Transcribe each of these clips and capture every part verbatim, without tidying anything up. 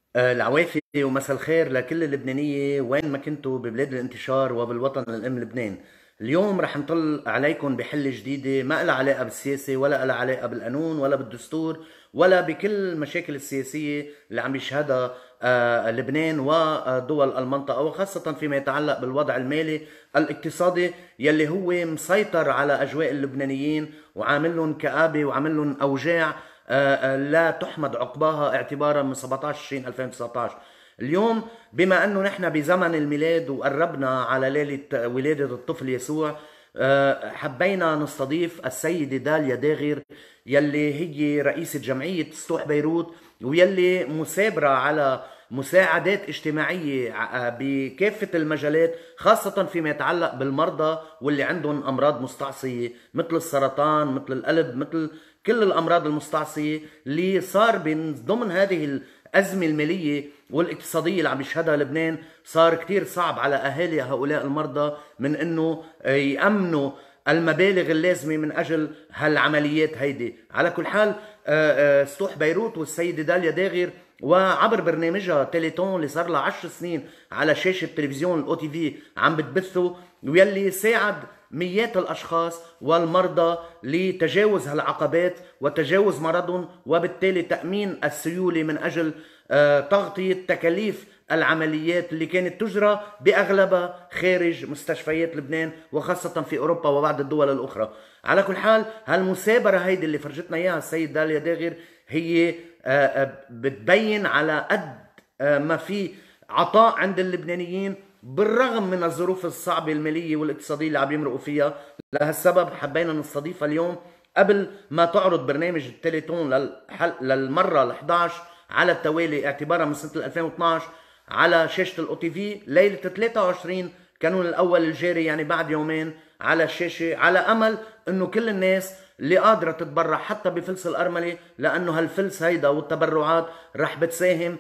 آه، العوافي ومساء الخير لكل اللبنانية وين ما كنتوا ببلاد الانتشار وبالوطن الأم لبنان. اليوم رح نطل عليكم بحلة جديدة ما لها علاقة بالسياسة ولا لها علاقة بالقانون ولا بالدستور ولا بكل المشاكل السياسية اللي عم يشهدها آه، لبنان ودول المنطقة، وخاصة فيما يتعلق بالوضع المالي الاقتصادي يلي هو مسيطر على أجواء اللبنانيين وعامل لهم كآبة وعامل لهم أوجاع آه، آه، لا تحمد عقباها اعتبارا من سبعطعش تشرين ألفين وتسعطعش. اليوم بما انه نحن بزمن الميلاد وقربنا على ليلة ولادة الطفل يسوع، آه، حبينا نستضيف السيدة داليا داغر يلي هي رئيسة جمعية سطوح بيروت، ويلي مثابرة على مساعدات اجتماعية آه، بكافة المجالات، خاصة فيما يتعلق بالمرضى واللي عندهم أمراض مستعصية مثل السرطان مثل القلب مثل كل الامراض المستعصيه اللي صار من ضمن هذه الازمه الماليه والاقتصاديه اللي عم يشهدها لبنان. صار كتير صعب على اهالي هؤلاء المرضى من انه يامنوا المبالغ اللازمه من اجل هالعمليات هيدي. على كل حال، آه، آه، سطوح بيروت والسيده داليا داغر وعبر برنامجها تيليتون اللي صار لها عشر سنين على شاشه تلفزيون الاو تي في عم بتبثه، ويلي ساعد مئات الاشخاص والمرضى لتجاوز هالعقبات وتجاوز مرضهم، وبالتالي تامين السيوله من اجل آه، تغطيه تكاليف العمليات اللي كانت تجرى باغلبها خارج مستشفيات لبنان وخاصه في اوروبا وبعض الدول الاخرى. على كل حال، هالمثابره هيدي اللي فرجتنا اياها السيد داليا داغر هي آه، آه، بتبين على قد آه، ما في عطاء عند اللبنانيين بالرغم من الظروف الصعبة المالية والاقتصادية اللي عم يمرقوا فيها. لهالسبب حبينا نستضيفها اليوم قبل ما تعرض برنامج التليتون للحل... للمرة ال إحدى عشر على التوالي اعتبارا من سنة ألفين واثناشر على شاشة الاو تي في ليلة ثلاثة وعشرين كانون الأول الجاري، يعني بعد يومين على الشاشة، على أمل أنه كل الناس اللي قادرة تتبرع حتى بفلس الأرملة، لأنه هالفلس هيدا والتبرعات رح بتساهم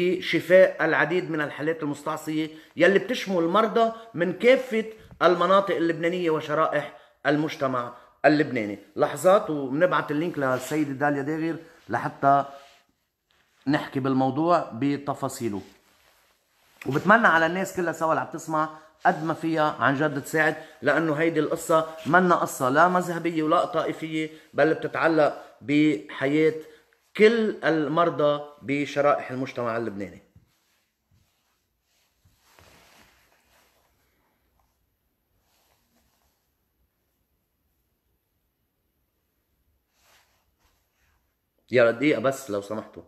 بشفاء العديد من الحالات المستعصية يلي بتشمل مرضى من كافة المناطق اللبنانية وشرائح المجتمع اللبناني. لحظات وبنبعت اللينك للسيدة داليا داغر لحتى نحكي بالموضوع بتفاصيله. وبتمنى على الناس كلها سوا اللي عم تسمع قد ما فيها عن جد تساعد، لانه هيدي القصه منا قصه لا مذهبيه ولا طائفيه، بل بتتعلق بحياه كل المرضى بشرائح المجتمع اللبناني. يا دقيقه بس لو سمحتوا.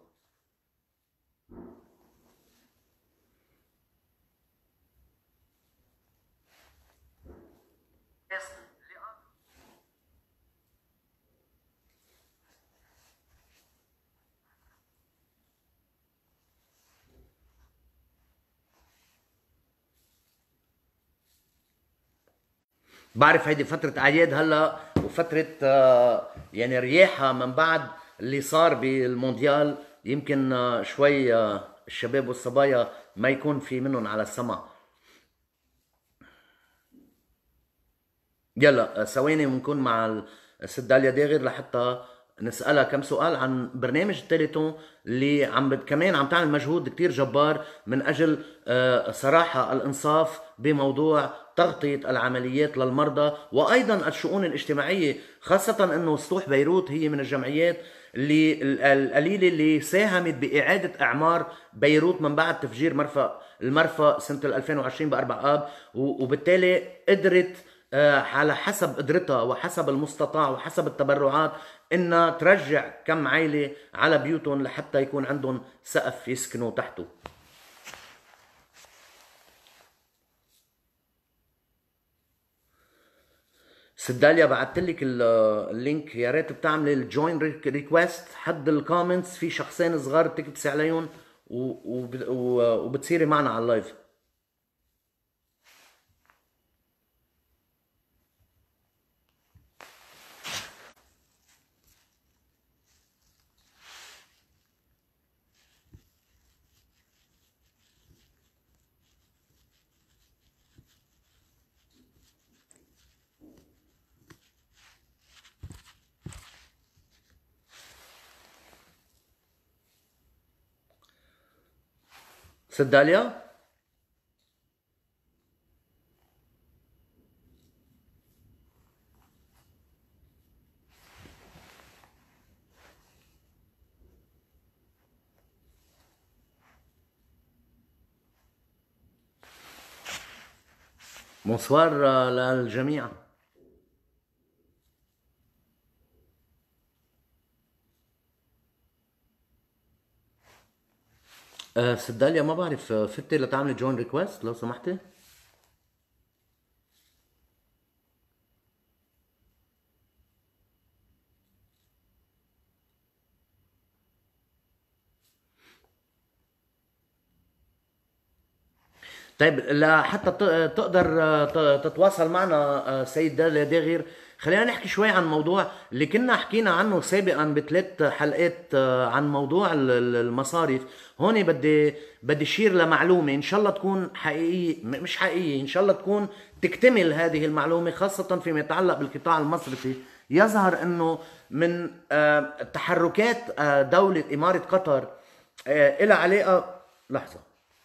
بعرف هيدي فترة أعياد هلا وفترة آه، يعني رياحة من بعد اللي صار بالمونديال، يمكن آه، شوي آه، الشباب والصبايا ما يكون في منهم على السمع. يلا آه، ثواني ونكون مع الست داليا داغر لحتى نسألها كم سؤال عن برنامج التليتون اللي عم بت- كمان عم تعمل مجهود كتير جبار من أجل آه، صراحة الإنصاف بموضوع تغطية العمليات للمرضى وأيضا الشؤون الاجتماعية، خاصة أنه سطوح بيروت هي من الجمعيات اللي ال- القليلة اللي ساهمت بإعادة إعمار بيروت من بعد تفجير مرفأ المرفأ سنة ألفين وعشرين بأربع آب، و- وبالتالي قدرت آه، على حسب قدرتها وحسب المستطاع وحسب التبرعات انها ترجع كم عائله على بيوتهم لحتى يكون عندهم سقف يسكنوا تحته. سداليا بعت لك اللينك، يا ريت بتعملي الجوين ريكويست حد الكومنتس في شخصين صغار بتكبسي عليهم و- وب- و- وبتصيري معنا على اللايف. ست داليا. بونسوار للجميع. أه ست داليا ما بعرف، آه، فتي لتعملي جوين ريكوست لو سمحتي. طيب لحتى ت- تقدر آه، ت- تتواصل معنا آه، سيد داليا داغر، خلينا نحكي شوي عن موضوع اللي كنا حكينا عنه سابقا بثلاث حلقات آه، عن موضوع ال- ال- المصاريف. هون بدي بدي اشير لمعلومه ان شاء الله تكون حقيقيه، م- مش حقيقيه، ان شاء الله تكون تكتمل هذه المعلومه، خاصه فيما يتعلق بالقطاع المصرفي. يظهر انه من آه، تحركات آه، دوله اماره قطر آه، لها علاقه. لحظه.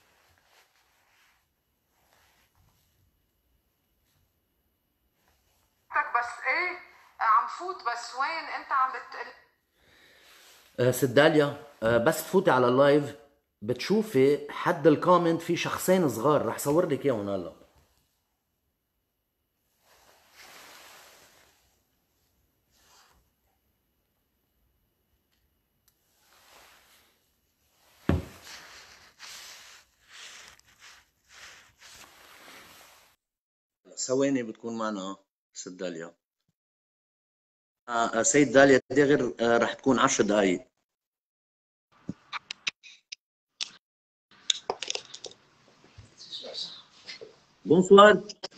بس ايه، عم فوت، بس وين انت عم بتقل؟ آه، ست داليا، آه، بس تفوتي على اللايف بتشوفي حد الكومنت في شخصين صغار، رح صور لك اياهم هلا. ثواني بتكون معنا ست داليا. آه، آه، سيد داليا داغر آه، رح تكون عشر دقائق. بونسوار.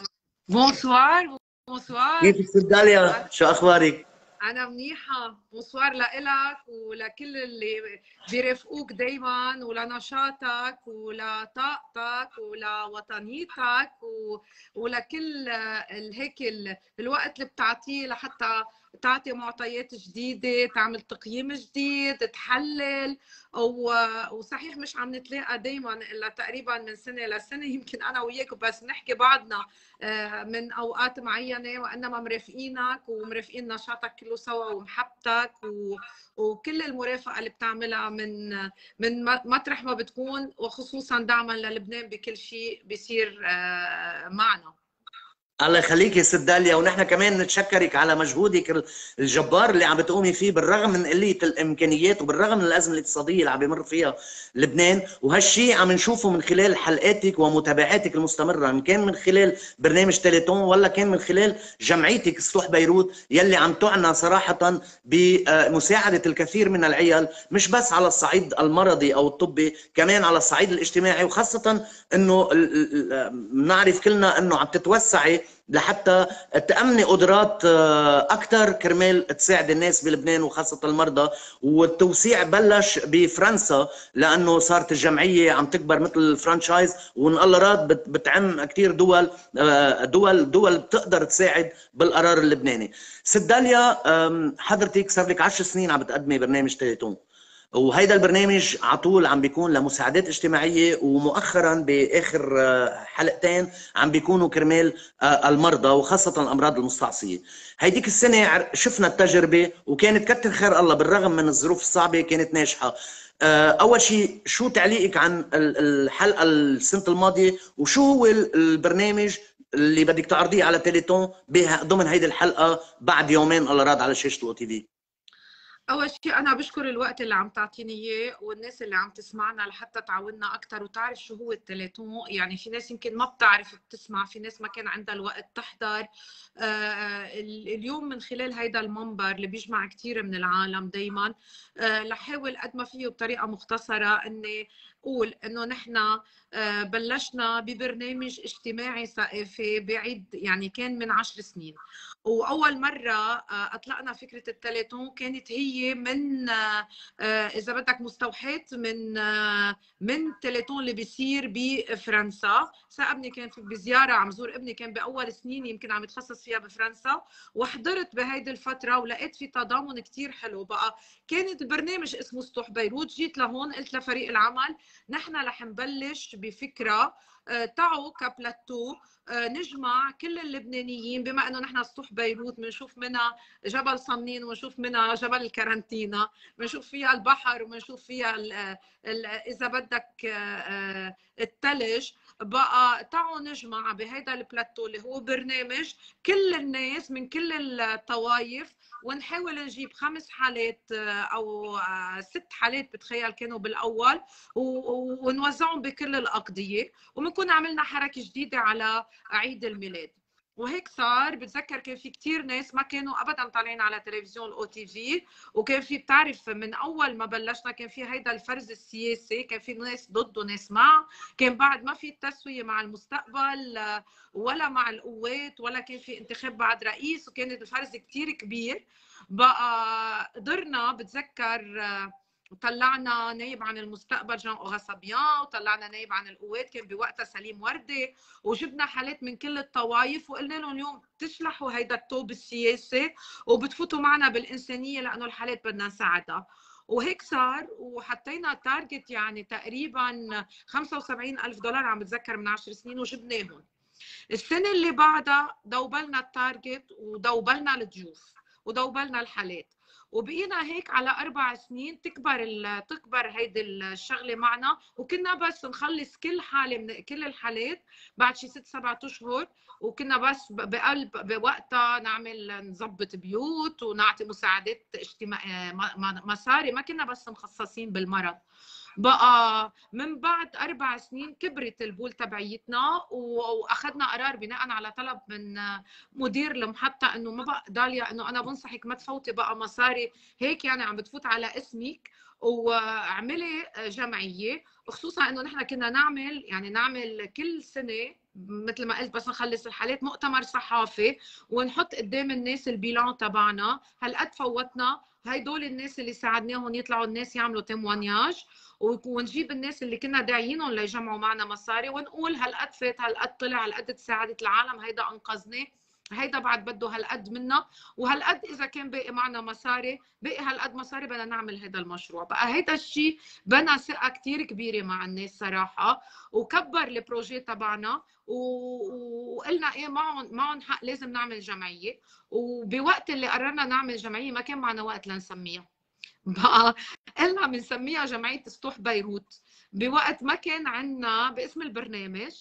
بونسوار. بونسوار. كيفك ست داليا؟ شو اخبارك؟ انا منيحه. بونسوار لإلك ولكل اللي بيرافقوك دايما، ولنشاطك ولطاقتك ولوطنيتك و... ولكل ال- هيك ال- الوقت اللي بتعطيه لحتى تعطي معطيات جديده، تعمل تقييم جديد، تحلل. و... وصحيح مش عم نتلاقى دايما الا تقريبا من سنه لسنه، يمكن انا وياك بس نحكي بعضنا آه، من اوقات معينه، وانما مرافقينك ومرافقين نشاطك كله سوا ومحبتك و... وكل المرافقه اللي بتعملها من من مطرح ما بتكون، وخصوصا دعما للبنان بكل شيء بيصير آه، معنا. الله يخليك يا ست داليا، ونحن كمان نتشكرك على مجهودك الجبار اللي عم بتقومي فيه بالرغم من قلة الامكانيات وبالرغم من الازمه الاقتصاديه اللي عم بيمر فيها لبنان. وهالشيء عم نشوفه من خلال حلقاتك ومتابعاتك المستمره، ان كان من خلال برنامج تيليتون ولا كان من خلال جمعيتك سطوح بيروت يلي عم تعنى صراحه بمساعده الكثير من العيال، مش بس على الصعيد المرضي او الطبي، كمان على الصعيد الاجتماعي. وخاصه انه بنعرف كلنا انه عم تتوسعي لحتى تأمني قدرات أكثر كرمال تساعد الناس بلبنان وخاصة المرضى. والتوسيع بلش بفرنسا لأنه صارت الجمعية عم تكبر مثل الفرانشايز، وإن الله راد بتعم كثير دول دول دول بتقدر تساعد بالقرار اللبناني. ست داليا، حضرتك صار لك عشر سنين عم بتقدمي برنامج تيليتون، وهيدا البرنامج على طول عم بيكون لمساعدات اجتماعيه، ومؤخرا باخر حلقتين عم بيكونوا كرمال المرضى وخاصه الامراض المستعصيه. هيديك السنه شفنا التجربه وكانت كتر خير الله، بالرغم من الظروف الصعبه كانت ناجحه. اول شيء، شو تعليقك عن الحلقه السنه الماضيه، وشو هو البرنامج اللي بدك تعرضيه على تيليتون ضمن هيدي الحلقه بعد يومين الله راد على شاشه الاو تي في؟ اول شيء انا بشكر الوقت اللي عم تعطيني اياه والناس اللي عم تسمعنا لحتى تعودنا اكثر وتعرف شو هو التليتون. يعني في ناس يمكن ما بتعرف بتسمع، في ناس ما كان عندها الوقت تحضر. آه اليوم من خلال هيدا المنبر اللي بيجمع كثير من العالم دايما، آه لحاول قد ما فيه بطريقه مختصره اني اقول انه نحن آه بلشنا ببرنامج اجتماعي ثقافي بعيد، يعني كان من عشر سنين. واول مره اطلقنا فكره التليتون كانت هي هي من اذا بدك مستوحاه من من تيليتون اللي بيصير بفرنسا. ابني كان في بزياره عم زور ابني، كان باول سنين يمكن عم يتخصص فيها بفرنسا، وحضرت بهيدي الفتره ولقيت في تضامن كثير حلو. بقى كانت البرنامج اسمه سطوح بيروت، جيت لهون قلت لفريق العمل نحن رح نبلش بفكره تعوا كبلاتو نجمع كل اللبنانيين، بما انه نحن سطوح بيروت بنشوف منها جبل صنين ونشوف منها جبل الكارنتينا، بنشوف فيها البحر وبنشوف فيها ال ال اذا بدك الثلج. بقى تعوا نجمع بهيدا البلاتو اللي هو برنامج كل الناس من كل الطوائف، ونحاول نجيب خمس حالات او ست حالات بتخيل كانوا بالاول، ونوزعهم بكل الاقضيه، وبنكون عملنا حركه جديده على عيد الميلاد. وهيك صار. بتذكر كان في كثير ناس ما كانوا ابدا طالعين على تلفزيون الاو تي في، وكان في بتعرف من اول ما بلشنا كان في هيدا الفرز السياسي، كان في ناس ضد وناس مع، كان بعد ما في تسويه مع المستقبل ولا مع القوات، ولا كان في انتخاب بعد رئيس، وكانت الفرز كثير كبير. بقى قدرنا بتذكر طلعنا نايب عن المستقبل جان اوغاسابيان، وطلعنا نايب عن القوات كان بوقتها سليم وردي، وجبنا حالات من كل الطوائف، وقلنا لهم اليوم تشلحوا هيدا الثوب السياسي وبتفوتوا معنا بالانسانيه لانه الحالات بدنا نساعدها. وهيك صار. وحطينا تارجت يعني تقريبا خمسة وسبعين ألف دولار عم بتذكر من عشر سنين، وجبناهم. السنه اللي بعدها دوبلنا التارجت ودوبلنا الضيوف ودوبلنا الحالات، وبقينا هيك على اربع سنين تكبر تكبر هيدي الشغله معنا، وكنا بس نخلص كل حاله من كل الحالات بعد شي ست سبعة اشهر، وكنا بس بقلب بوقتها نعمل نظبط بيوت ونعطي مساعدات اجتماعيه مصاري، ما كنا بس مخصصين بالمرض. بقى من بعد اربع سنين كبرت البول تبعيتنا، واخذنا قرار بناء على طلب من مدير المحطه انه ما بقى داليا انه انا بنصحك ما تفوتي بقى مصاري هيك يعني عم بتفوت على اسمك، واعملي جمعيه. وخصوصا انه نحن كنا نعمل يعني نعمل كل سنه مثل ما قلت بس نخلص الحالات مؤتمر صحافي، ونحط قدام الناس البيلان تبعنا هالقد فوتنا، هدول الناس اللي ساعدناهم يطلعوا الناس يعملوا تيموانياج، ونجيب الناس اللي كنا داعيينهم ليجمعوا معنا مصاري ونقول هالقد فات هالقد طلع هالقد تساعدت العالم، هيدا انقذني، هيدا بعد بده هالقد منا، وهالقد اذا كان باقي معنا مصاري باقي هالقد مصاري بدنا نعمل هذا المشروع. بقى هيدا الشيء بنى ثقه كثير كبيره مع الناس صراحه، وكبر البروجي تبعنا، وقلنا ايه معهم معهم حق لازم نعمل جمعيه. وبوقت اللي قررنا نعمل جمعيه ما كان معنا وقت لنسميها، بقى قلنا بنسميها جمعيه سطوح بيروت بوقت ما كان عندنا باسم البرنامج،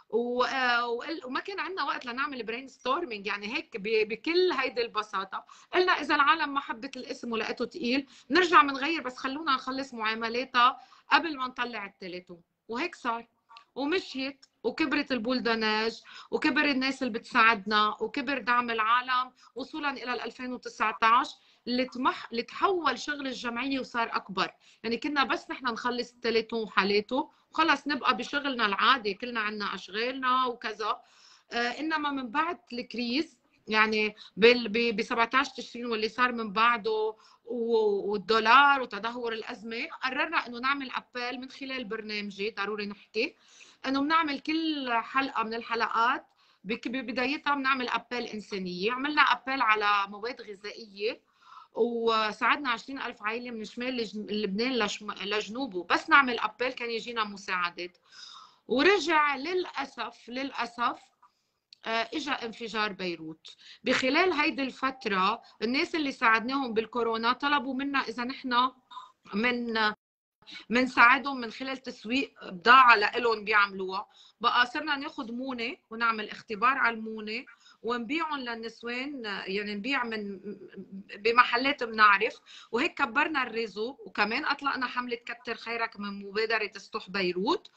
وما كان عندنا وقت لنعمل برين ستورمينج يعني هيك بكل هيدي البساطه. قلنا اذا العالم ما حبت الاسم ولقيته ثقيل نرجع بنغير، بس خلونا نخلص معاملاتها قبل ما نطلع التلاتون. وهيك صار ومشيت وكبرت البولدناج وكبر الناس اللي بتساعدنا وكبر دعم العالم وصولا الى ألفين وتسعة عشر اللي تمح اللي تحول شغل الجمعيه وصار اكبر. يعني كنا بس نحن نخلص التلاتون وحالاته وخلص نبقى بشغلنا العادي، كلنا عندنا اشغالنا وكذا. آه انما من بعد الكريز يعني ب سبعطعش تشرين واللي صار من بعده والدولار وتدهور الازمه، قررنا انه نعمل ابل من خلال برنامجي ضروري نحكي انه بنعمل كل حلقه من الحلقات ببدايتها بنعمل ابل انسانيه. عملنا ابل على مواد غذائيه وساعدنا عشرين ألف عائله من شمال لبنان لجنوبه، بس نعمل ابل كان يجينا مساعدات. ورجع للاسف للاسف اجى انفجار بيروت. بخلال هيدي الفتره الناس اللي ساعدناهم بالكورونا طلبوا منا اذا نحن من منساعدهم من خلال تسويق بضاعه لهم بيعملوها. بقى صرنا ناخذ مونه ونعمل اختبار على المونه ونبيعهم للنسوان، يعني نبيع من بمحلات بنعرف، وهيك كبرنا الريزو. وكمان اطلقنا حمله كتر خيرك من مبادره سطوح بيروت،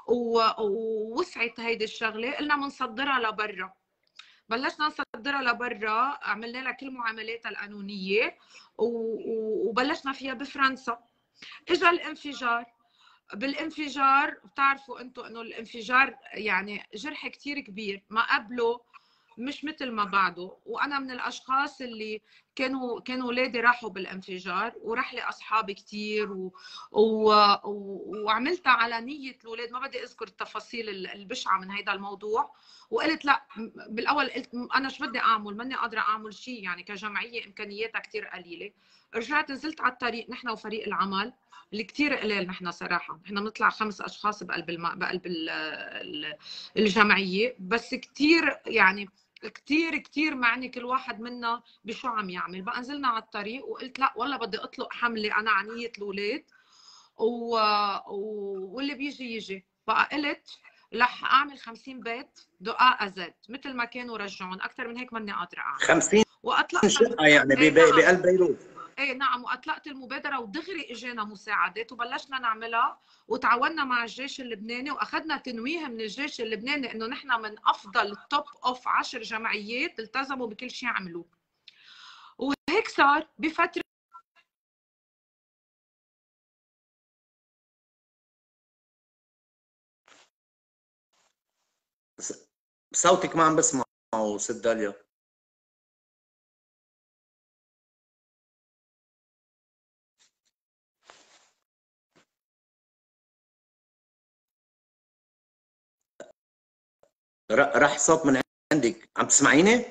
ووسعت هيدي الشغله قلنا بنصدرها لبرا. بلشنا نصدرها لبرا، عملنا لها كل معاملاتها القانونيه وبلشنا فيها بفرنسا. اجى الانفجار. بالانفجار بتعرفوا انتم انه الانفجار يعني جرح كثير كبير، ما قبله مش مثل ما بعده. وانا من الاشخاص اللي كانوا كانوا اولادي راحوا بالانفجار، وراح لي اصحابي كثير و... و... و... وعملتها على نيه الاولاد. ما بدي اذكر التفاصيل البشعه من هذا الموضوع. وقلت لا، بالاول قلت انا شو بدي اعمل، ماني قادره اعمل شيء، يعني كجمعيه امكانياتها كثير قليله. رجعت نزلت على الطريق نحن وفريق العمل اللي كثير قليل. نحن صراحه نحن بنطلع خمس اشخاص بقلب الم... بقلب ال... الجمعيه، بس كثير يعني كثير كثير معني كل واحد منا بشو عم يعمل. بقى نزلنا على الطريق وقلت لا والله بدي اطلق حمله انا عنيه الاولاد، و... واللي بيجي يجي. بقى قلت رح اعمل خمسين بيت دقاق زيت مثل ما كانوا رجعون، اكثر من هيك ماني قادره اعمل. خمسين واطلقت شقه يعني ايه نعم بقلب بيروت. ايه نعم، واطلقت المبادره ودغري اجينا مساعدات وبلشنا نعملها، وتعاوننا مع الجيش اللبناني، واخذنا تنويه من الجيش اللبناني انه نحن من افضل التوب اوف عشر جمعيات التزموا بكل شيء عملوه. وهيك صار بفتره. صوتك ما عم بسمعه ست داليا. راح صوت من عندك، عم تسمعيني؟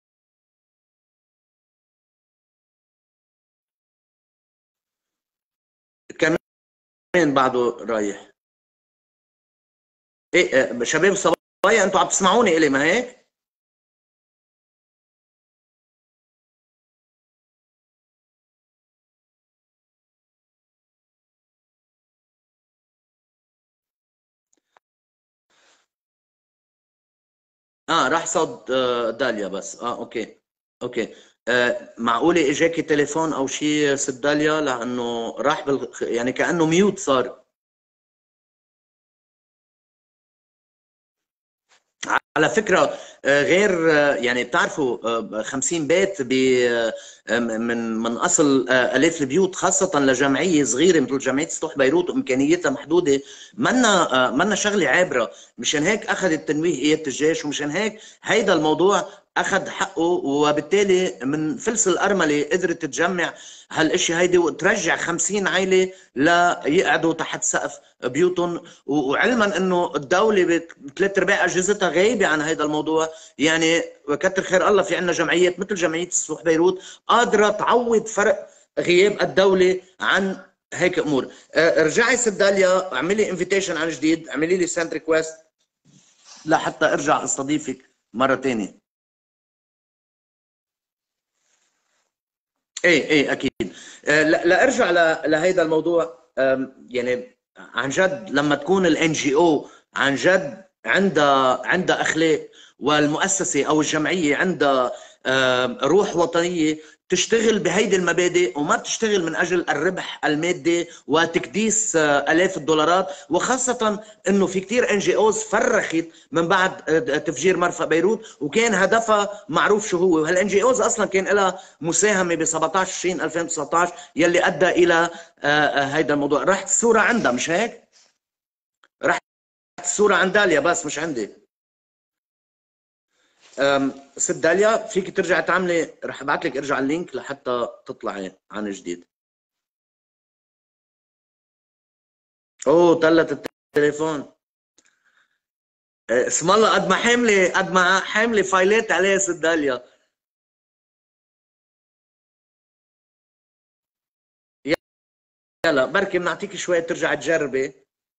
كمان بعده رايح. ايه شباب الصبايا انتم عم تسمعوني الي ما هيك؟ اه راح صوت آه داليا بس. اه اوكي اوكي. آه معقوله اجاكي تليفون او شيء ست داليا؟ لانه راح بال... يعني كانه ميوت صار. على فكرة غير يعني بتعرفوا خمسين بيت من من أصل آلاف البيوت، خاصة لجمعية صغيرة مثل جمعية سطوح بيروت وإمكانياتها محدودة، منا منا شغلة عابرة. مشان هيك أخذت تنويه قيادة الجيش، ومشان هيك هيدا الموضوع أخذ حقه، وبالتالي من فلس الأرملة قدرت تجمع هالاشي هيدي وترجع خمسين عائلة ليقعدوا تحت سقف بيوتهم. وعلما انه الدوله بثلاث ارباع اجهزتها غايبه عن هذا الموضوع، يعني كتر خير الله في عندنا جمعيات مثل جمعيه سطوح بيروت قادره تعوض فرق غياب الدوله عن هيك امور. ارجعي ست داليا، اعملي انفيتيشن عن جديد، اعملي لي سنت ريكويست لحتى ارجع استضيفك مره ثانيه. ايه ايه اكيد. لا ارجع لهيدا الموضوع. يعني عن جد لما تكون الان جي او عن جد عندها عندها اخلاق، والمؤسسه او الجمعيه عندها روح وطنيه، تشتغل بهيدي المبادئ وما بتشتغل من اجل الربح المادي وتكديس الاف الدولارات. وخاصه انه في كثير ان جي اوز فرخت من بعد تفجير مرفأ بيروت، وكان هدفها معروف شو هو. وهالان جي اوز اصلا كان لها مساهمه ب سبعطعش تشرين ألفين وتسعطعش يلي ادى الى هيدا الموضوع. رحت الصوره عندها مش هيك؟ رحت الصوره عند داليا بس مش عندي. ست داليا فيك ترجع تعملي، رح ابعث لك ارجع اللينك لحتى تطلعي عن جديد. اوه طلت التليفون. اسم الله قد ما حامله قد ما حامله فايلات عليها ست داليا. يلا بركي بنعطيك شوي ترجع تجربي.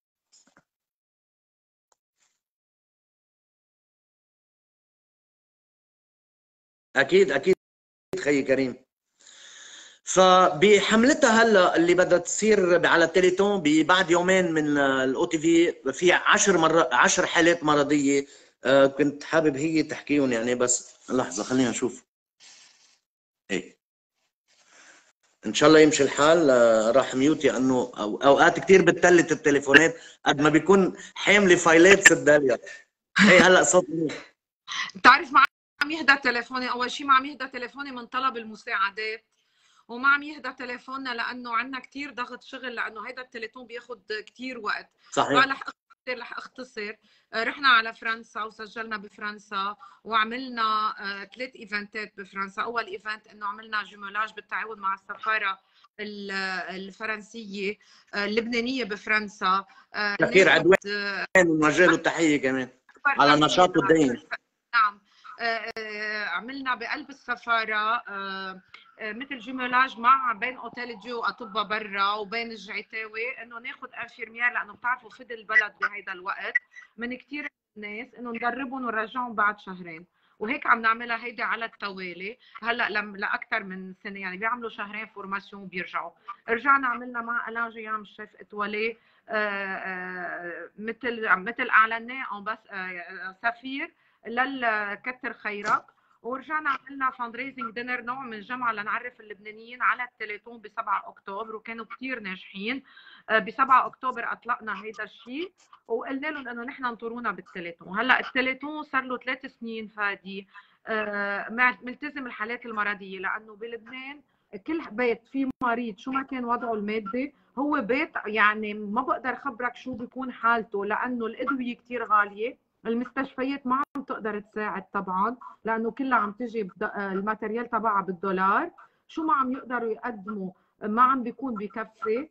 اكيد اكيد خيي كريم. فبحملتها هلا اللي بدها تصير على التليتون بعد يومين من الاو تي في، في عشر مرات عشر حالات مرضيه. كنت حابب هي تحكيهم يعني، بس لحظه خلينا نشوف. ايه ان شاء الله يمشي الحال. راح ميوتي انه اوقات كثير بتتلت التليفونات قد ما بيكون حامله فايلات ست داليا. ايه هلا صوت بتعرف ما عم يهدى تليفوني. اول شيء ما عم يهدى تليفوني من طلب المساعدات، وما عم يهدى تليفوننا لانه عندنا كثير ضغط شغل، لانه هيدا التليفون بياخذ كثير وقت. صحيح. كثير رح اختصر. رحنا على فرنسا وسجلنا بفرنسا وعملنا ثلاث ايفنتات بفرنسا. اول ايفنت انه عملنا جمولاج بالتعاون مع السفاره الفرنسيه اللبنانيه بفرنسا. سفير عدوان نوجه له تحيه كمان على نشاطه الدائم. نعم. عملنا بقلب السفاره مثل جمولاج مع بين اوتيل ديو واطباء برا وبين الجعيتاوي، انه ناخذ انفيرميير، لانه بتعرفوا فد البلد بهيدا الوقت من كثير ناس، انه ندربهم ونرجعهم بعد شهرين. وهيك عم نعملها هيدي على التوالي هلا لاكثر من سنه، يعني بيعملوا شهرين فورماسيون وبيرجعوا. رجعنا عملنا مع الان جيام الشيف اتوالي مثل مثل اعلناه بس سفير للكتر خيرك. ورجعنا عملنا فاند ريزنج دينر، نوع من الجمعه لنعرف اللبنانيين على التليتون ب سبعة اكتوبر، وكانوا كثير ناجحين. ب سبعة اكتوبر اطلقنا هيدا الشيء وقلنا لهم انه نحن انطرونا بالتليتون. هلا التليتون صار له ثلاث سنين فادي ملتزم الحالات المرضيه، لانه بلبنان كل بيت فيه مريض شو ما كان وضعه المادي هو بيت، يعني ما بقدر خبرك شو بيكون حالته، لانه الادويه كثير غاليه، المستشفيات ما عم تقدر تساعد طبعا لانه كلها عم تجي الماتريال تبعها بالدولار، شو ما عم يقدروا يقدموا ما عم بيكون بكفي.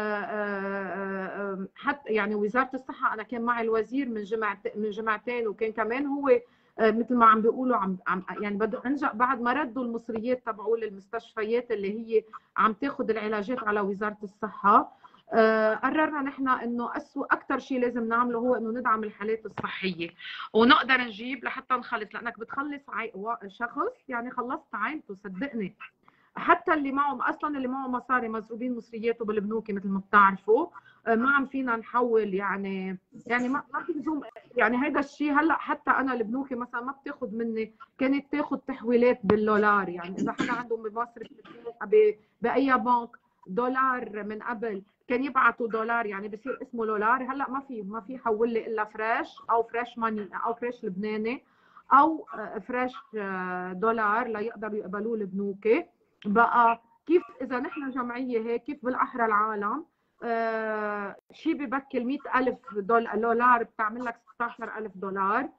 حتى يعني وزاره الصحه انا كان معي الوزير من جمعت من جمعتين، وكان كمان هو مثل ما عم بيقولوا عم عم يعني بده انجا بعد ما ردوا المصريات تبعوا للمستشفيات اللي هي عم تاخذ العلاجات على وزاره الصحه. آه قررنا نحن انه اسوء اكثر شيء لازم نعمله هو انه ندعم الحالات الصحيه ونقدر نجيب لحتى نخلص، لانك بتخلص عي... شخص يعني خلصت عائلته صدقني. حتى اللي معه اصلا اللي معه مصاري مزروبين مصرياته بالبنوك مثل ما بتعرفوا، ما عم فينا نحول يعني يعني ما ما بنزوم يعني هيدا الشيء. هلا حتى انا البنوك مثلا ما بتاخذ مني، كانت تاخذ تحويلات بالدولار، يعني اذا حدا عنده بمصرف باي بنك دولار من قبل كان يبعثوا دولار يعني بصير اسمه دولار. هلا ما في ما في حول لي الا فريش او فريش ماني او فريش لبناني او فريش دولار ليقدروا يقبلوه البنوك. بقى كيف اذا نحن جمعيه هيك كيف بالاحرى العالم آه شيء ببكل مئة ألف دولار بتعمل لك ستة عشر ألف دولار.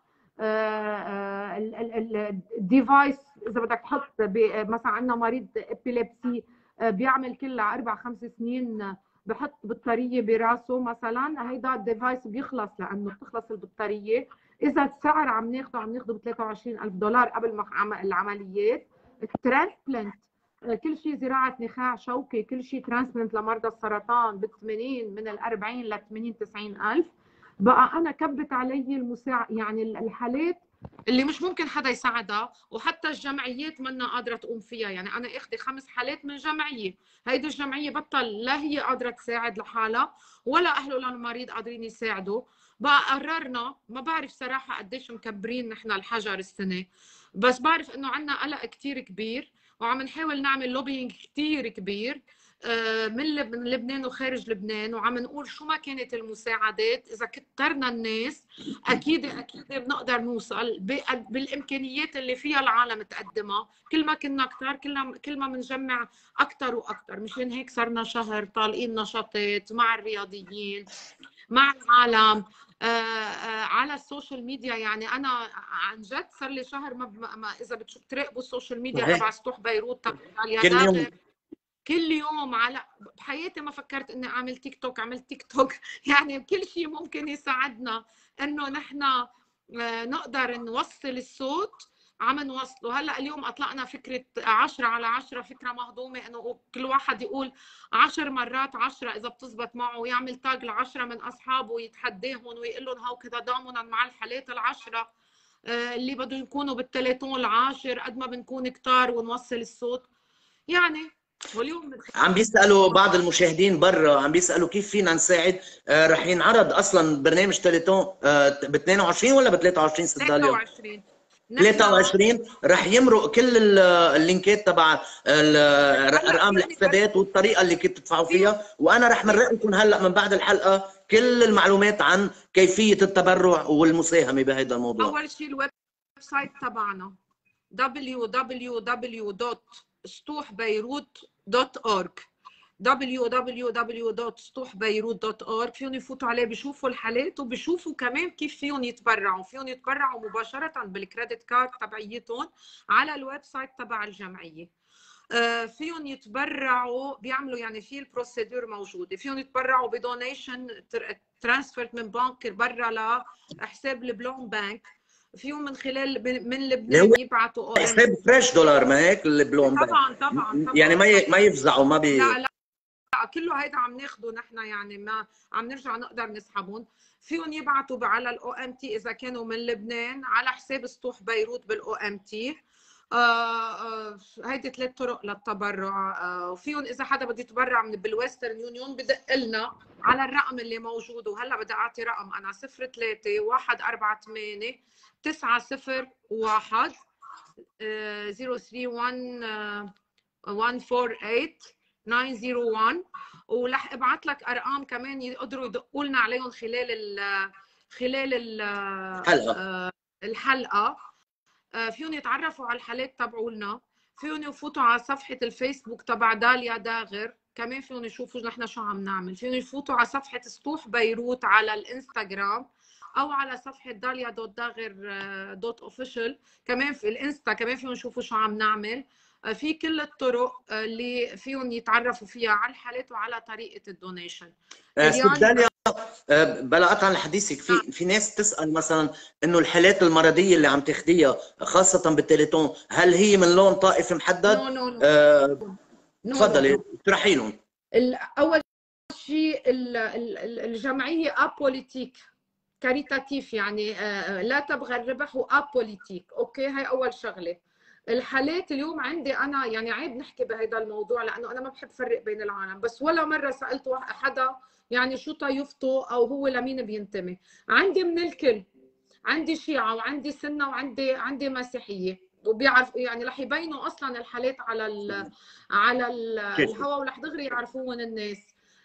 الديفايس اذا بدك تحط مثلا عندنا مريض ابيليبسي بيعمل كلها اربع خمس سنين بحط بطاريه براسه مثلا، هيدا الديفايس بيخلص لانه بتخلص البطاريه. اذا السعر عم ناخده عم ناخده ب ثلاثة وعشرين ألف دولار قبل ما العمليات. الترانسبلانت كل شيء زراعه نخاع شوكي، كل شيء ترانسبلانت لمرضى السرطان ب ثمانين من ال أربعين ل ثمانين تسعين ألف. بقى انا كبت علي المساعد يعني الحالات اللي مش ممكن حدا يساعدها، وحتى الجمعيات منا قادره تقوم فيها. يعني انا اخذي خمس حالات من جمعيه، هيدي الجمعيه بطل لا هي قادره تساعد لحالها ولا اهله للمريض قادرين يساعدوا. بقى قررنا، ما بعرف صراحه قديش مكبرين نحن الحجر السنه، بس بعرف انه عندنا قلق كثير كبير وعم نحاول نعمل لوبينج كثير كبير من لبنان وخارج لبنان، وعم نقول شو ما كانت المساعدات اذا كترنا الناس اكيد اكيد بنقدر نوصل بالامكانيات اللي فيها العالم تقدمها. كل ما كنا اكثر كل كل ما بنجمع اكثر واكثر. مشان هيك صرنا شهر طالقين نشاطات مع الرياضيين مع العالم آآ آآ على السوشيال ميديا. يعني انا عن جد صار لي شهر ما, ما اذا بتشوف تراقبوا السوشيال ميديا تبع سطوح بيروت تبع الينابر كل يوم. على بحياتي ما فكرت اني اعمل تيك توك، عملت تيك توك. يعني كل شيء ممكن يساعدنا انه نحن نقدر نوصل الصوت عم نوصله. هلا اليوم اطلقنا فكره عشرة على عشرة، فكره مهضومه انه كل واحد يقول عشر مرات عشرة اذا بتزبط معه، ويعمل تاج لعشرة من اصحابه ويتحداهم ويقول لهم هو كذا ضامنا مع الحالات العشرة اللي بدهم يكونوا بالتليتون العاشر قد ما بنكون كتار ونوصل الصوت. يعني واليوم عم بيسالوا بعض المشاهدين برا، عم بيسالوا كيف فينا نساعد. آه رح ينعرض اصلا برنامج تليتون آه ب اثنين وعشرين ولا ب ثلاثة وعشرين سداليا؟ ثلاثة وعشرين ثلاثة وعشرين رح يمرق كل اللينكات تبع ارقام الحسابات والطريقه اللي كنتوا تدفعوا فيها، وانا رح مرق لكم هلا من بعد الحلقه كل المعلومات عن كيفيه التبرع والمساهمه بهذا الموضوع. اول شيء الويب سايت تبعنا دبليو دبليو دبليو دوت سطوح بيروت دوت أورج. دبليو دبليو دبليو دوت سطوح بيروت دوت أورج. فيهم يفوتوا عليه بيشوفوا الحالات وبيشوفوا كمان كيف فيهم يتبرعوا. فيهم يتبرعوا مباشره بالكريدت كارد تبعيتهم على الويب سايت تبع الجمعيه. فيهم يتبرعوا بيعملوا يعني في البروسيدور موجوده. فيهم يتبرعوا بدونيشن ترانسفير من بنك برا لحساب البلون بانك. فيهم من خلال من لبنان يبعثوا او ام حساب فريش دولار، ما هيك البلوم بانك؟ طبعا طبعا طبعا يعني ما ما يفزعوا ما بي لا لا كله هيدا عم ناخده نحن، يعني ما عم نرجع نقدر نسحبهم. فيهم يبعثوا على الاو ام تي اذا كانوا من لبنان على حساب سطوح بيروت بالاو ام تي. هيدي ثلاث طرق للتبرع. آه وفيهم اذا حدا بده يتبرع من بالويسترن يونيون بدق لنا على الرقم اللي موجود. وهلا بدي اعطي رقم انا صفر ثلاثة واحد أربعة ثمانية تسعة صفر واحد صفر ثلاثة واحد واحد أربعة ثمانية تسعة صفر واحد. ورح ابعث لك ارقام كمان يقدروا يدقوا لنا عليهم خلال ال خلال ال الحلقه. الحلقه. فيهم يتعرفوا على الحالات تبعولنا. فيهم يفوتوا على صفحه الفيسبوك تبع داليا داغر، كمان فيهم يشوفوا نحن شو عم نعمل. فيهم يفوتوا على صفحه سطوح بيروت على الانستغرام او على صفحه داليا دوت داغر دوت اوفيشال كمان في الانستا. كمان فيهم يشوفوا شو عم نعمل. في كل الطرق اللي فيهم يتعرفوا فيها على الحالات وعلى طريقه الدونيشن. داليا بلا قطع لحديثك، في في ناس تسال مثلا انه الحالات المرضيه اللي عم تاخديها خاصه بالتليتون هل هي من لون طائفي محدد؟ نو نو نو آه تفضلي اشرحي لهم. اول شيء الجمعيه ابوليتيك كاريتاتيف، يعني لا تبغى الربح وابوليتيك. اوكي هاي اول شغله. الحالات اليوم عندي انا يعني عيب نحكي بهذا الموضوع لانه انا ما بحب فرق بين العالم، بس ولا مره سالت حدا يعني شو طائفته او هو لمين بينتمي. عندي من الكل، عندي شيعه وعندي سنه وعندي عندي مسيحيه، وبيعرف يعني رح يبينوا اصلا الحالات على ال على الهواء ورح دغري يعرفوهم الناس.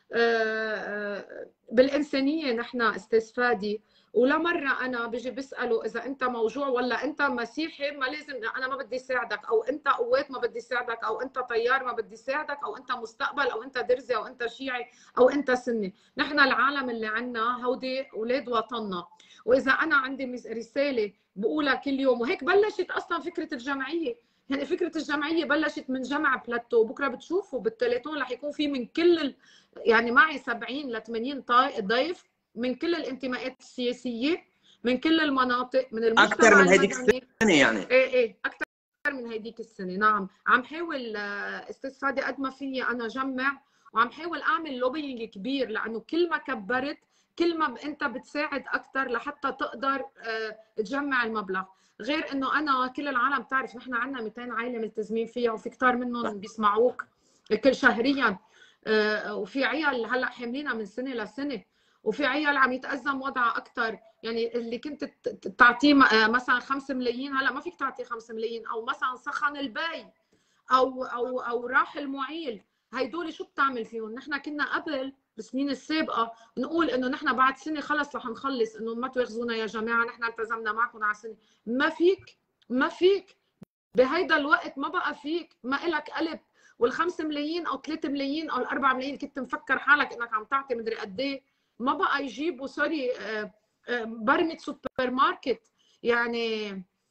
بالانسانيه نحن استاذ فادي، ولا مره انا بيجي بساله اذا انت موجوع ولا انت مسيحي ما لازم انا ما بدي ساعدك، او انت قوات ما بدي ساعدك، او انت طيار ما بدي ساعدك، او انت مستقبل، او انت درزي، او انت شيعي، او انت سني. نحن العالم اللي عندنا هودي اولاد وطننا، واذا انا عندي رساله بقولها كل يوم. وهيك بلشت اصلا فكره الجمعيه. يعني فكره الجمعيه بلشت من جمع بلاتو. بكره بتشوفوا بالتليفون رح يكون في من كل ال... يعني معي سبعين ل ثمانين ضيف من كل الانتماءات السياسيه، من كل المناطق، من المجتمع اكثر من هذيك السنه يعني. ايه ايه اكثر من هيديك السنه. نعم عم حاول استاذ فادي قد ما فيي انا جمع، وعم حاول اعمل لوبينج كبير، لانه كل ما كبرت كل ما انت بتساعد اكثر لحتى تقدر تجمع المبلغ. غير انه انا كل العالم بتعرف نحن عندنا مئتين عائله ملتزمين فيها، وفي كثار منهم بيسمعوك كل شهريا، وفي عيال هلا حاملينها من سنه لسنه، وفي عيال عم يتأزم وضعها اكثر. يعني اللي كنت تعطيه مثلا خمسة ملايين هلا ما فيك تعطيه خمسة ملايين، او مثلا سخن البي او او او راح المعيل. هيدول شو بتعمل فيهم؟ نحن كنا قبل بالسنين السابقه نقول انه نحن بعد سنه خلص رح نخلص، انه ما تواخذونا يا جماعه نحن التزمنا معكم على سنه. ما فيك ما فيك بهيدا الوقت، ما بقى فيك، ما إلك قلب. والخمس ملايين او ثلاثة ملايين او الأربعة ملايين كنت مفكر حالك انك عم تعطي مدري قد ايه، ما بقى يجيبوا سوري برمة سوبر ماركت. يعني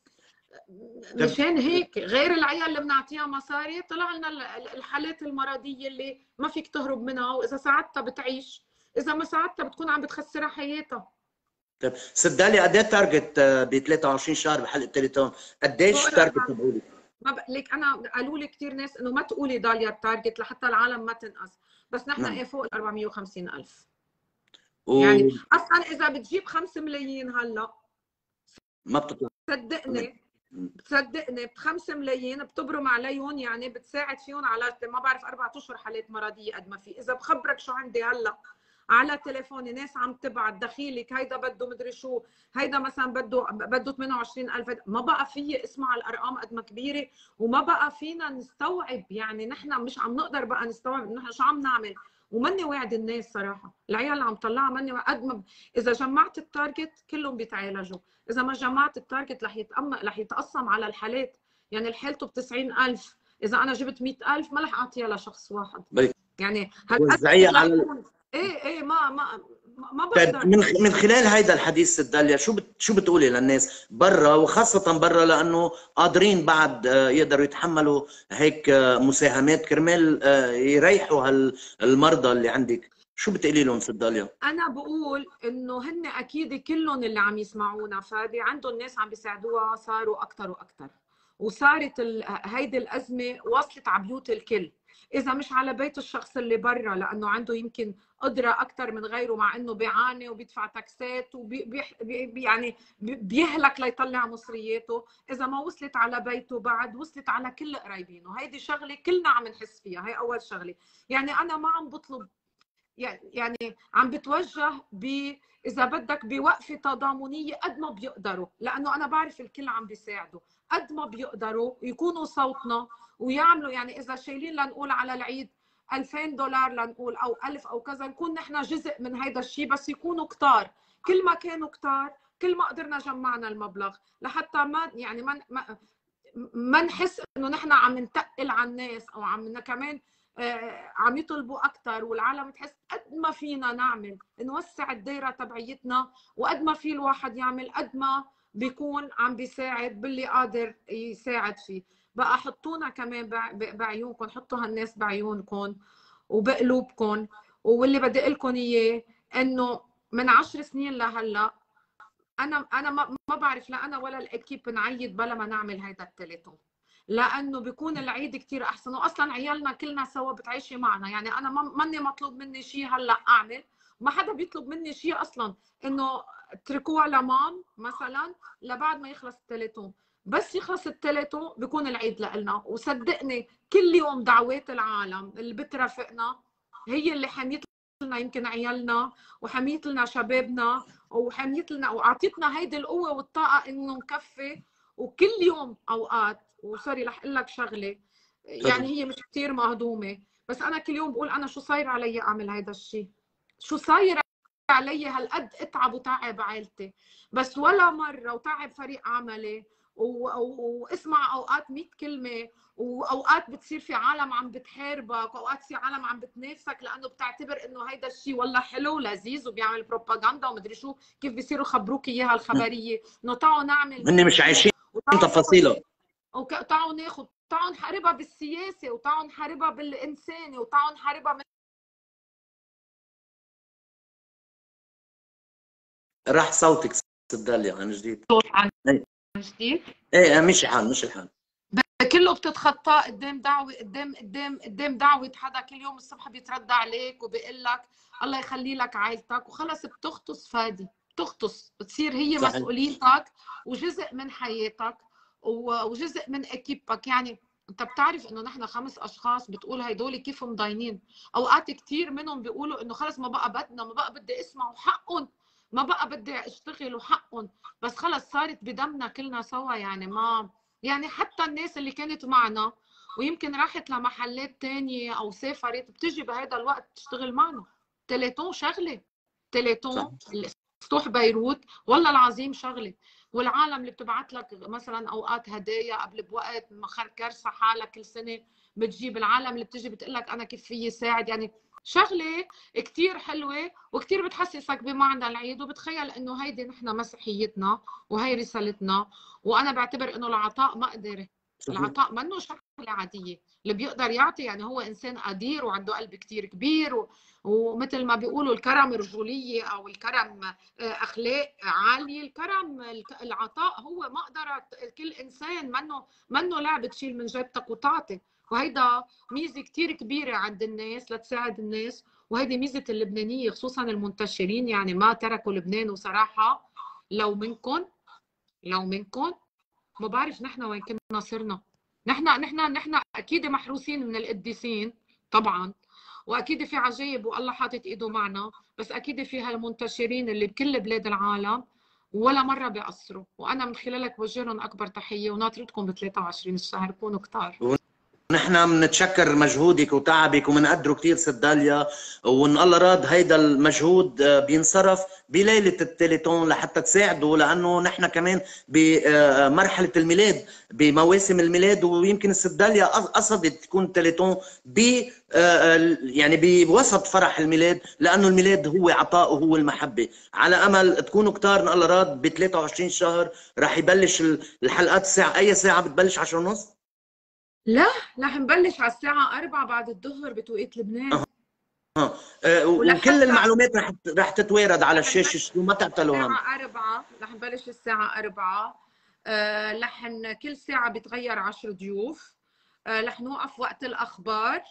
مشان هيك غير العيال اللي بنعطيها مصاري طلع لنا الحالات المرضيه اللي ما فيك تهرب منها، واذا ساعدتها بتعيش، اذا ما ساعدتها بتكون عم بتخسرها حياتها. طيب ست داليا قد ايه التارجت ب ثلاثة وعشرين شهر بحلقه تليتون؟ قديش التارجت تبعولك؟ ما ب... ليك انا قالوا لي كثير ناس انه ما تقولي داليا التارجت لحتى العالم ما تنقص، بس نحن ايه فوق ال أربعمية وخمسين ألف. و... يعني اصلا اذا بتجيب خمسة ملايين هلا ما بتطلع، صدقني بتصدقني ب خمسة ملايين بتبرم عليهم، يعني بتساعد فيهم على ما بعرف اربع اشهر حالات مرضيه قد ما في. اذا بخبرك شو عندي هلا على تليفوني ناس عم تبعت دخيلك هيدا بده مدري شو، هيدا مثلا بده بده ثمانية وعشرين ألف. ما بقى في اسمع الارقام قد ما كبيره، وما بقى فينا نستوعب. يعني نحن مش عم نقدر بقى نستوعب نحن شو عم نعمل. ومني وعد الناس صراحه، العيال اللي عم طلعها مني قد ما ب... اذا جمعت التارجت كلهم بيتعالجوا، اذا ما جمعت التارجت رح يتأم رح يتقسم على الحالات. يعني الحالته ب تسعين ألف، اذا انا جبت مئة ألف ما رح اعطيها لشخص واحد. يعني هالقد وزعيها رح على ال- يكون. ايه ايه ما ما ما طيب، بقدر. من من خلال هيدا الحديث ست داليا، شو بت شو بتقولي للناس برا، وخاصة برا لأنه قادرين بعد آه، يقدروا يتحملوا هيك آه، مساهمات كرمال آه، يريحوا هالمرضى اللي عندك، شو بتقولي لهم ست داليا؟ انا بقول انه هن اكيد كلهم اللي عم يسمعونا فادي عندهم ناس عم بيساعدوها صاروا اكثر واكثر، وصارت ال... هيدي الازمه وصلت على بيوت الكل، اذا مش على بيت الشخص اللي برا لانه عنده يمكن قدره اكثر من غيره مع انه بيعاني وبيدفع تاكسات وبي بي بي يعني بيهلك ليطلع مصرياته، اذا ما وصلت على بيته بعد وصلت على كل قرايبينه. هيدي شغله كلنا عم نحس فيها، هي اول شغله. يعني انا ما عم بطلب، يعني عم بتوجه ب اذا بدك بوقفه تضامنيه قد ما بيقدروا، لانه انا بعرف الكل عم بيساعدوا قد ما بيقدروا يكونوا صوتنا ويعملوا. يعني اذا شايلين لنقول على العيد ألفين دولار لنقول او ألف او كذا، نكون نحن جزء من هيدا الشيء، بس يكونوا كتار. كل ما كانوا كتار كل ما قدرنا جمعنا المبلغ، لحتى ما يعني ما ما, ما نحس انه نحن عم نتقل على الناس او عم كمان آه، عم يطلبوا اكثر، والعالم تحس قد ما فينا نعمل نوسع الدائره تبعيتنا، وقد ما في الواحد يعمل قد ما بيكون عم بيساعد باللي قادر يساعد فيه. بقى حطونا كمان بعيونكم، حطوا هالناس بعيونكم وبقلوبكم. واللي بدي اقول لكم اياه انه من عشر سنين لهلا انا انا ما ما بعرف لا انا ولا الاكيب نعيد بلا ما نعمل هيدا التليتون، لانه بيكون العيد كثير احسن. واصلا عيالنا كلنا سوا بتعيشي معنا، يعني انا ماني مطلوب مني شيء هلا اعمل، ما حدا بيطلب مني شيء اصلا انه اتركوها لمام مثلا لبعد ما يخلص التليتون. بس يخلص التليتون بيكون العيد لنا. وصدقني كل يوم دعوات العالم اللي بترافقنا هي اللي حميت لنا يمكن عيالنا، وحميت لنا شبابنا، وحميت لنا واعطتنا هيدي القوه والطاقه انه نكفي. وكل يوم اوقات، وسوري رح اقول لك شغله يعني هي مش كثير مهضومه، بس انا كل يوم بقول انا شو صاير علي اعمل هيدا الشيء، شو صاير علي هالقد اتعب وتعب عائلتي، بس ولا مره وتعب فريق عملي واسمع اوقات مية كلمه، واوقات بتصير في عالم عم بتحاربك، واوقات في عالم عم بتنافسك لانه بتعتبر انه هيدا الشيء والله حلو ولذيذ وبيعمل بروباغندا ومدري شو، كيف بيصيروا خبروك اياها الخبريه انه تعوا نعمل هن مية مش شيء عايشين تفاصيلها. وتعوا ناخذ، تعوا نحاربها بالسياسه، وتعوا نحاربها بالانساني، وتعوا نحاربها من... راح صوتك ست داليا عن جديد. صوت عن ايه جديد. ايه مش حال مش الحال. كله بتتخطاه قدام دعوه، قدام قدام قدام دعوه حدا كل يوم الصبح بيتردى عليك وبيقول لك الله يخلي لك عائلتك، وخلص بتغطس فادي، بتغطس، بتصير هي صحيح. مسؤوليتك وجزء من حياتك وجزء من اكيبك. يعني انت بتعرف انه نحن خمس اشخاص بتقول هدول كيف مضاينين، اوقات كثير منهم بيقولوا انه خلص ما بقى بدنا، ما بقى بدي اسمع وحقهم، ما بقى بدي اشتغل وحقهم، بس خلص صارت بدمنا كلنا سوا. يعني ما يعني حتى الناس اللي كانت معنا ويمكن راحت لمحلات تانية او سافرت بتجي بهذا الوقت تشتغل معنا. تليتون شغله، تليتون سطوح بيروت والله العظيم شغله. والعالم اللي بتبعت لك مثلا اوقات هدايا قبل بوقت كرسه حالك كل سنه بتجيب، العالم اللي بتجي بتقول لك انا كيف فيي ساعد، يعني شغله كثير حلوه وكثير بتحسسك بمعنى العيد، وبتخيل انه هيدي نحن مسيحيتنا وهي رسالتنا. وانا بعتبر انه العطاء مقدره، العطاء منه شغله عاديه، اللي بيقدر يعطي يعني هو انسان قدير وعنده قلب كثير كبير و... ومثل ما بيقولوا الكرم رجوليه او الكرم اخلاق عاليه، الكرم العطاء هو مقدره كل انسان، منه منه لعبه تشيل من جيبتك وتعطي. وهيدا ميزه كثير كبيره عند الناس لتساعد الناس، وهيدي ميزه اللبنانيه خصوصا المنتشرين، يعني ما تركوا لبنان. وصراحه لو منكم لو منكم ما بعرف نحن وين كنا صرنا. نحن نحن نحن اكيد محروسين من القديسين طبعا، واكيد في عجائب والله حاطط ايده معنا، بس اكيد في هالمنتشرين اللي بكل بلاد العالم ولا مره بيقصروا. وانا من خلالك بوجه لهم اكبر تحيه، وناطرتكم ب ثلاثة وعشرين الشهر كونوا كتار. نحن بنتشكر مجهودك وتعبك وبنقدره كثير ست داليا، وان الله راد هيدا المجهود بينصرف بليله التليتون لحتى تساعدوا، لانه نحن كمان بمرحله الميلاد بمواسم الميلاد، ويمكن الست داليا قصدت تكون تليتون ب يعني بوسط فرح الميلاد، لانه الميلاد هو عطاء وهو المحبه. على امل تكونوا كتار ان الله راد ب ثلاثة وعشرين شهر رح يبلش الحلقات الساعه اي ساعه بتبلش؟ عشرة ونص؟ لا رح نبلش على الساعة أربعة بعد الظهر بتوقيت لبنان. أه. أه. وكل المعلومات رح رح تتوارد على الشاشة، شو ما تعتلوا هم. الساعة أربعة رح نبلش الساعة أربعة. أه لحن كل ساعة بيتغير عشر ضيوف. أه رح نوقف وقت الأخبار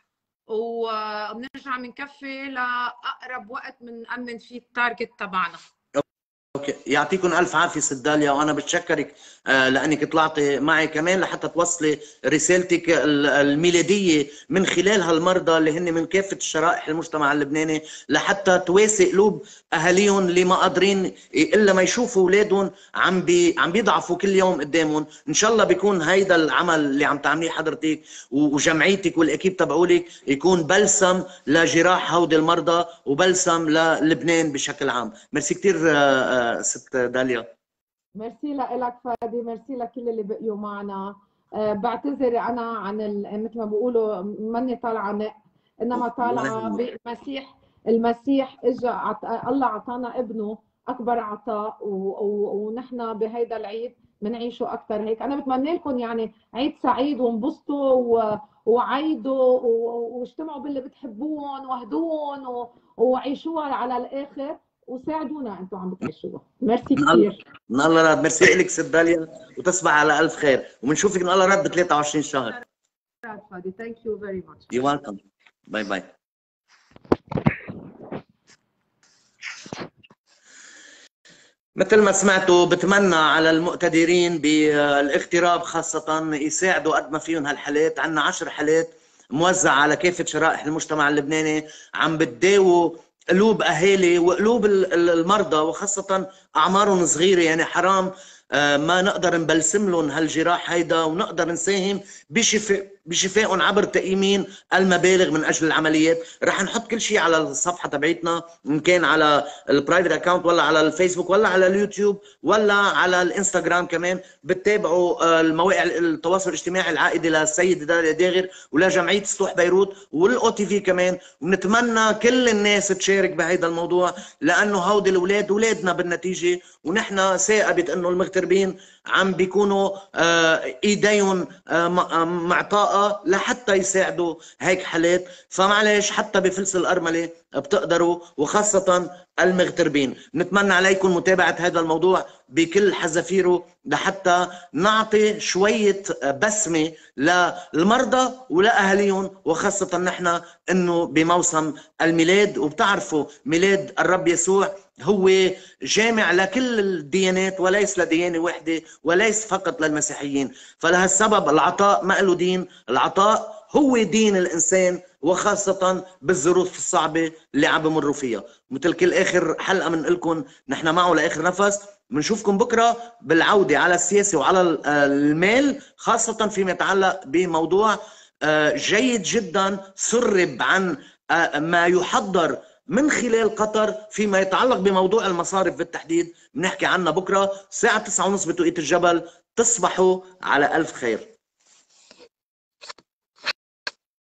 وبنرجع بنكفي لأقرب وقت بنأمن فيه التارجت تبعنا. اوكي، يعطيكم الف عافيه ست داليا، وانا بتشكرك آه لانك طلعتي معي كمان لحتى توصلي رسالتك الميلاديه من خلال هالمرضى اللي هن من كافه الشرائح المجتمع اللبناني، لحتى تواسي قلوب اهاليهم اللي ما قادرين الا ما يشوفوا اولادهم عم بي عم بيضعفوا كل يوم قدامهم. ان شاء الله بيكون هيدا العمل اللي عم تعمليه حضرتك وجمعيتك والاكيب تبعولك يكون بلسم لجراح هودي المرضى وبلسم للبنان بشكل عام. ميرسي كثير آه ست داليا. ميرسي لك فادي، ميرسي لكل اللي بقيوا معنا. أه بعتذر انا عن مثل ما بيقولوا ماني طالعه نق، انما طالعه بالمسيح. المسيح اجى عط... الله اعطانا ابنه اكبر عطاء، ونحن بهيدا العيد بنعيشه اكثر هيك. انا بتمنى لكم يعني عيد سعيد وانبسطوا و... وعيدوا واجتمعوا باللي بتحبوهم واهدوهم و... وعيشوها على الاخر، وساعدونا انتم عم بتعيشوها. ميرسي كثير. من الله راد. ميرسي لك ست داليا، وتصبح على الف خير، وبنشوفك من الله راد ب ثلاثة وعشرين شهر. فادي ثانك يو فيري ماتش. يو ويلكم. باي باي. مثل ما سمعتوا، بتمنى على المقتدرين بالاغتراب خاصة يساعدوا قد ما فيهم هالحالات. عندنا عشر حالات موزعة على كافة شرائح المجتمع اللبناني، عم بتداووا قلوب اهالي وقلوب المرضى، وخاصه اعمارهم صغيره. يعني حرام ما نقدر نبلسم لهم هالجراح هيدا، ونقدر نساهم بشفاء بشفائهم عبر تأمين المبالغ من اجل العمليات. رح نحط كل شيء على الصفحه تبعتنا، ان كان على البرايفت اكاونت ولا على الفيسبوك ولا على اليوتيوب ولا على الانستغرام. كمان بتتابعوا المواقع التواصل الاجتماعي العائدي للسيد داليا داغر ولجمعيه سطوح بيروت والاو تي في كمان. ونتمنى كل الناس تشارك بهذا الموضوع، لانه هودي الاولاد اولادنا بالنتيجه، ونحن ثاقبت انه المغتربين عم بيكونوا ايديهم معطاءه لحتى يساعدوا هيك حالات. فمعلش حتى بفلس الارمله بتقدروا، وخاصه المغتربين. نتمنى عليكم متابعه هذا الموضوع بكل حذافيره لحتى نعطي شويه بسمه للمرضى ولاهاليهم، وخاصه نحن انه بموسم الميلاد، وبتعرفوا ميلاد الرب يسوع هو جامع لكل الديانات وليس لديانه واحده، وليس فقط للمسيحيين. فلهالسبب العطاء ما له دين، العطاء هو دين الانسان، وخاصه بالظروف الصعبه اللي عم بمروا فيها. مثل كل اخر حلقه بنقول لكم نحن معه لاخر نفس. بنشوفكم بكره بالعوده على السياسه وعلى المال، خاصه فيما يتعلق بموضوع جيد جدا سرب عن ما يحضر من خلال قطر فيما يتعلق بموضوع المصارف بالتحديد. بنحكي عنها بكره الساعه تسعة ونص بتوقيت الجبل. تصبحوا على الف خير.